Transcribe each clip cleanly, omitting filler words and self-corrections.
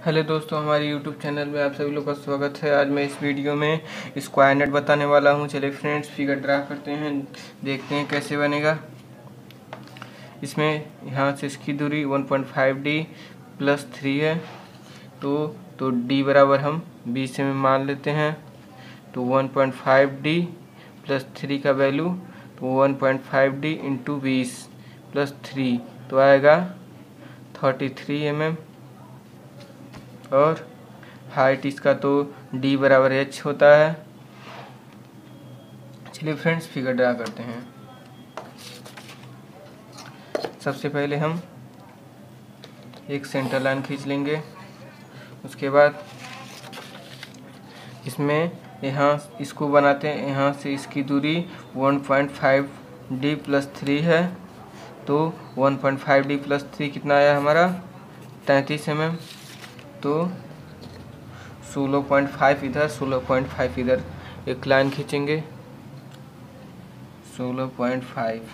Hello दोस्तों, हमारे YouTube channel में आप सभी लोग का स्वागत है। आज मैं इस वीडियो में स्क्वायर नेट बताने वाला हूं। चलिए फ्रेंड्स, फिगर ड्रा करते हैं, देखते हैं कैसे बनेगा। इसमें यहाँ से इसकी दूरी 1.5D प्लस 3 है, तो D बराबर हम 20 में मान लेते हैं। तो 1.5D प्लस 3 का वैल्यू, तो 1.5D इंटू 20 प्लस 3 तो आएगा 33 mm। और हाइट इसका तो D बराबर H होता है। चलिए फ्रेंड्स, फिगर ड्रा करते हैं। सबसे पहले हम एक सेंटर लाइन खींच लेंगे। उसके बाद इसमें यहाँ इसको बनाते हैं। यहाँ से इसकी दूरी 1.5D प्लस 3 है, तो 1.5D प्लस 3 कितना आया हमारा 33 mm। तो 16.5 इधर, 16.5 इधर, एक लाइन खींचेंगे 16.5।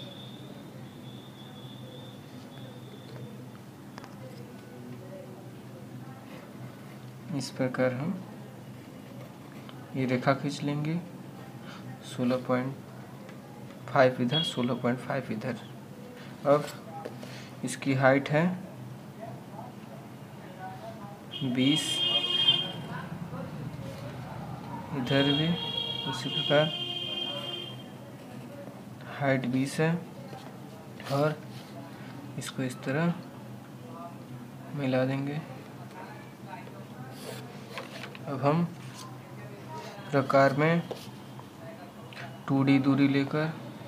इस प्रकार हम ये रेखा खींच लेंगे 16.5 इधर, 16.5 इधर। अब इसकी हाइट है 20, इधर भी उसी प्रकार हाइट 20 है। और इसको इस तरह मिला देंगे। अब हम प्रकार में 2D दूरी लेकर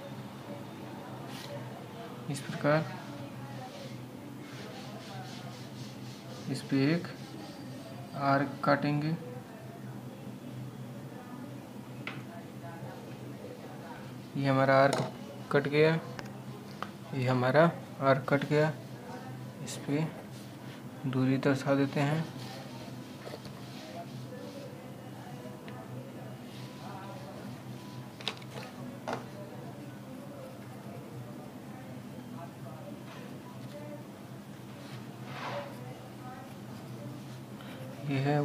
इस प्रकार इस पे एक आर्क काटेंगे। ये हमारा आर्क कट गया, ये हमारा आर्क कट गया। इस पे दूरी दर्शा देते हैं। ये है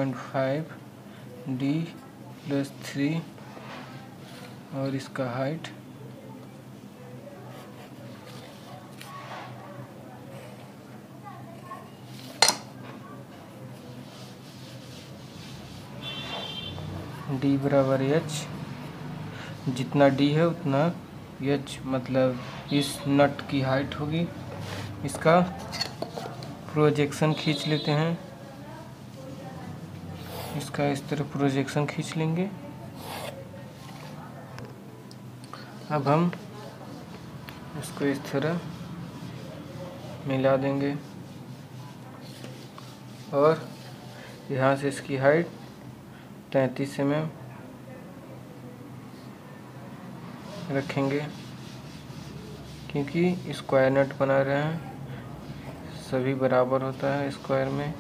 1.5D प्लस 3 और इसका हाइट D बराबर H। जितना D है उतना H, मतलब इस नट की हाइट होगी। इसका प्रोजेक्शन खींच लेते हैं। इसका इस तरह प्रोजेक्शन खींच लेंगे। अब हम इसको इस तरह मिला देंगे और यहाँ से इसकी हाइट 33 mm रखेंगे, क्योंकि स्क्वायर नट बना रहे हैं, सभी बराबर होता है स्क्वायर में।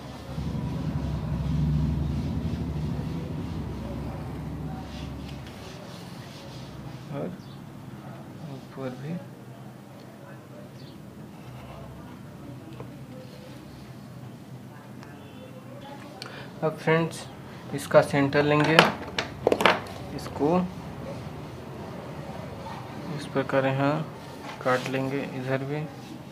और ऊपर भी अब फ्रेंड्स इसका सेंटर लेंगे। इसको इस प्रकार यहाँ काट लेंगे, इधर भी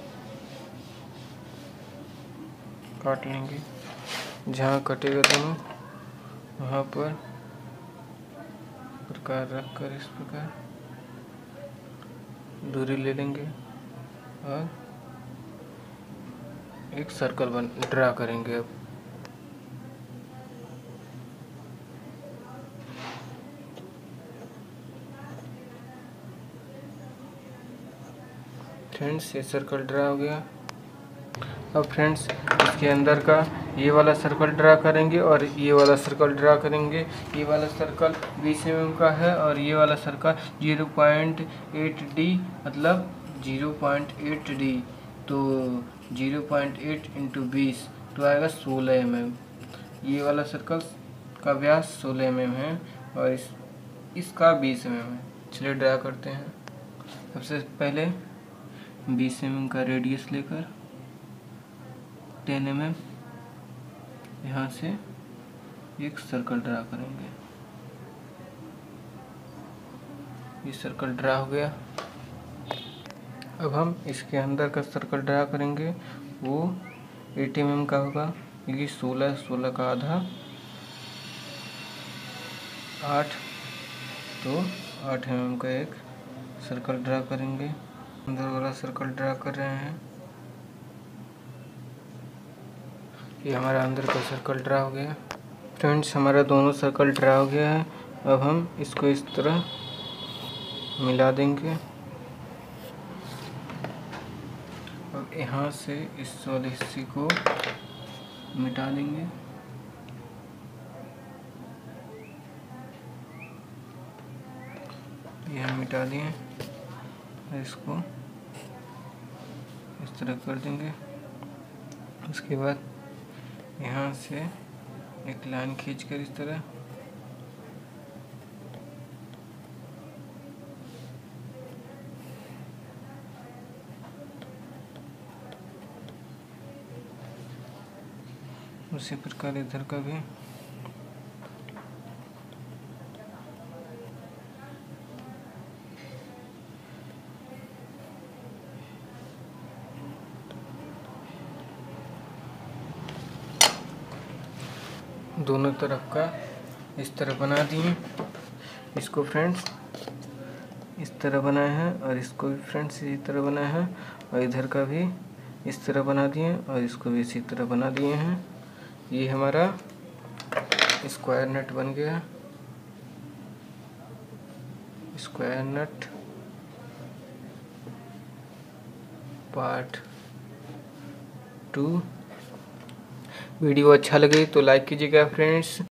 काट लेंगे। जहाँ कटेगा दोनों वहाँ पर प्रकार रख कर इस प्रकार दूरी ले लेंगे और एक सर्कल ड्रा करेंगे। अब फ्रेंड्स ये सर्कल ड्रा हो गया। अब फ्रेंड्स इसके अंदर का ये वाला सर्कल ड्रा करेंगे और ये वाला सर्कल ड्रा करेंगे। ये वाला सर्कल 20 mm का है और ये वाला सर्कल 0.8D, मतलब 0.8D। तो 0.8 इंटू 20 तो आएगा 16 mm। ये वाला सर्कल का व्यास 16 mm है और इसका 20 mm है। चलिए ड्रा करते हैं। सबसे पहले 20 mm का रेडियस लेकर 10 mm यहाँ से एक सर्कल ड्रा करेंगे। ये सर्कल ड्रा हो गया। अब हम इसके अंदर का सर्कल ड्रा करेंगे, वो 80 mm का होगा। ये 16 का आधा 8, तो 8 mm का एक सर्कल ड्रा करेंगे। अंदर वाला सर्कल ड्रा कर रहे हैं। ये हमारा अंदर का सर्कल ड्रा हो गया। फ्रेंड्स, हमारा दोनों सर्कल ड्रा हो गया है। अब हम इसको इस तरह मिला देंगे। अब यहाँ से इस वाले हिस्से को मिटा देंगे। ये हम मिटा दिए। इसको इस तरह कर देंगे। उसके बाद यहाँ से एक लाइन खींचकर इस तरह उसी प्रकार इधर का भी दोनों तरफ का इस तरह बना दिए। इसको फ्रेंड्स इस तरह बनाए हैं और इसको भी फ्रेंड्स इसी तरह बनाए हैं और इधर का भी इस तरह बना दिए और इसको भी इसी तरह बना दिए हैं। ये हमारा स्क्वायर नट बन गया। स्क्वायर नट पार्ट 2। वीडियो अच्छा लगे तो लाइक कीजिएगा फ्रेंड्स।